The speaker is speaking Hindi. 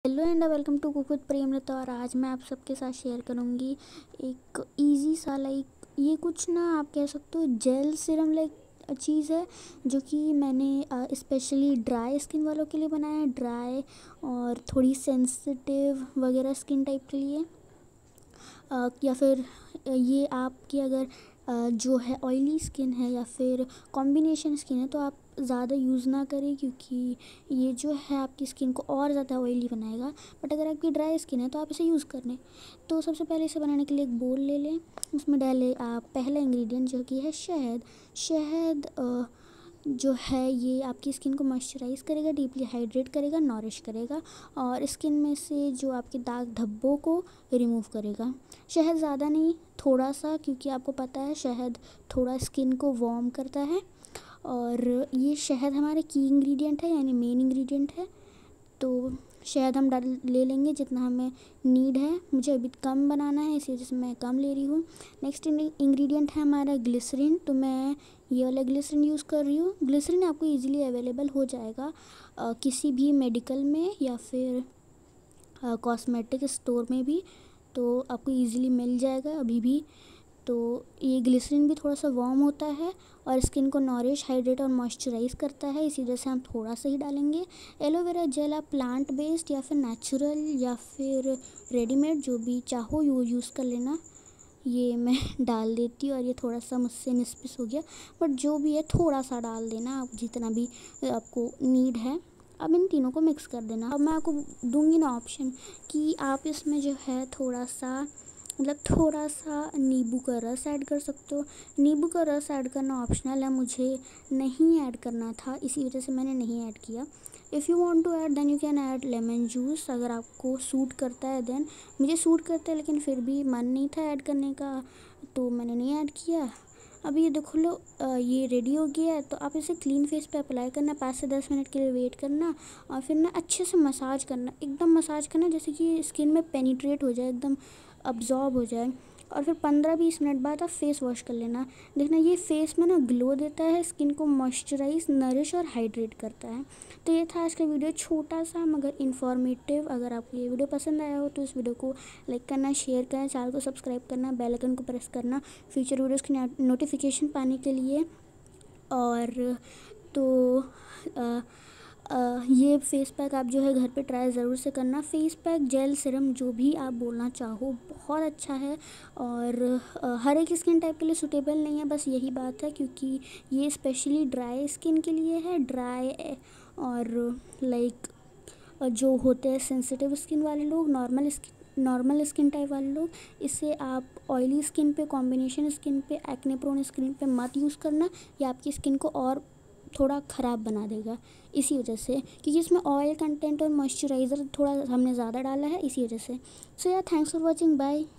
Hello and welcome to cook with Premlata. और आज मैं आप सबके साथ शेयर करूँगी एक इजी सा ये कुछ ना आप कह सकते हो जेल सीरम चीज़ है जो कि मैंने स्पेशली ड्राई स्किन वालों के लिए बनाया है। ड्राई और थोड़ी सेंसिटिव वगैरह स्किन टाइप के लिए या फिर ये आपकी अगर जो है ऑयली स्किन है या फिर कॉम्बिनेशन स्किन है तो आप ज़्यादा यूज़ ना करें, क्योंकि ये जो है आपकी स्किन को और ज़्यादा ऑयली बनाएगा। बट अगर आपकी ड्राई स्किन है तो आप इसे यूज़ कर लें। तो सबसे पहले इसे बनाने के लिए एक बोल ले लें, उसमें डालें आप पहला इंग्रेडिएंट जो कि है शहद। शहद जो है ये आपकी स्किन को मॉइस्चराइज़ करेगा, डीपली हाइड्रेट करेगा, नॉरिश करेगा और स्किन में से जो आपके दाग धब्बों को रिमूव करेगा। शहद ज़्यादा नहीं, थोड़ा सा, क्योंकि आपको पता है शहद थोड़ा स्किन को वार्म करता है। और ये शहद हमारे की इंग्रेडिएंट है, यानी मेन इंग्रेडिएंट है। तो शहद हम ले लेंगे जितना हमें नीड है। मुझे अभी कम बनाना है इसी वजह से मैं कम ले रही हूँ। नेक्स्ट इंग्रेडिएंट है हमारा ग्लिसरीन। तो मैं ये वाला ग्लिसरीन यूज़ कर रही हूँ। ग्लिसरीन आपको इजीली अवेलेबल हो जाएगा किसी भी मेडिकल में या फिर कॉस्मेटिक स्टोर में भी, तो आपको इजीली मिल जाएगा अभी भी। तो ये ग्लिसरीन भी थोड़ा सा वार्म होता है और स्किन को नॉरिश, हाइड्रेट और मॉइस्चराइज़ करता है, इसी वजह से हम थोड़ा सा ही डालेंगे। एलोवेरा जेल आप प्लांट बेस्ड या फिर नेचुरल या फिर रेडीमेड जो भी चाहो यूज़ कर लेना। ये मैं डाल देती हूँ और ये थोड़ा सा मुझसे मिस हो गया, बट जो भी है थोड़ा सा डाल देना आप, जितना भी आपको नीड है। अब इन तीनों को मिक्स कर देना। अब मैं आपको दूंगी ना ऑप्शन कि आप इसमें जो है थोड़ा सा नींबू का रस ऐड कर सकते हो। नींबू का रस ऐड करना ऑप्शनल है, मुझे नहीं ऐड करना था इसी वजह से मैंने नहीं ऐड किया। If you want to add then you can add lemon juice, अगर आपको सूट करता है देन। मुझे सूट करता है लेकिन फिर भी मन नहीं था ऐड करने का, तो मैंने नहीं ऐड किया। अब ये देखो लो, ये रेडी हो गया है। तो आप इसे क्लीन फेस पे अप्लाई करना, 5 से 10 मिनट के लिए वेट करना और फिर ना अच्छे से मसाज करना, एकदम मसाज करना जैसे कि स्किन में पेनिट्रेट हो जाए, एकदम अब्जॉर्ब हो जाए। और फिर 15-20 मिनट बाद आप फेस वॉश कर लेना। देखना ये फेस में ना ग्लो देता है, स्किन को मॉइस्चराइज, नरिश और हाइड्रेट करता है। तो ये था आज का वीडियो, छोटा सा मगर इन्फॉर्मेटिव। अगर आपको ये वीडियो पसंद आया हो तो इस वीडियो को लाइक करना, शेयर करना, चैनल को सब्सक्राइब करना, बेल आइकन को प्रेस करना फ्यूचर वीडियोज़ की नोटिफिकेशन पाने के लिए। और तो ये फेस पैक आप जो है घर पे ट्राई ज़रूर से करना। फेस पैक, जेल, सीरम, जो भी आप बोलना चाहो, बहुत अच्छा है और हर एक स्किन टाइप के लिए सूटेबल नहीं है, बस यही बात है, क्योंकि ये स्पेशली ड्राई स्किन के लिए है। ड्राई और जो होते हैं सेंसिटिव स्किन वाले लोग, नॉर्मल स्किन टाइप वाले लोग, इसे आप ऑयली स्किन पे, कॉम्बिनेशन स्किन पे, एक्ने प्रोन स्किन पे मत यूज़ करना, ये आपकी स्किन को और थोड़ा ख़राब बना देगा इसी वजह से, क्योंकि इसमें ऑयल कंटेंट और मॉइस्चराइज़र थोड़ा हमने ज़्यादा डाला है इसी वजह से। सो या थैंक्स फॉर वॉचिंग, बाय।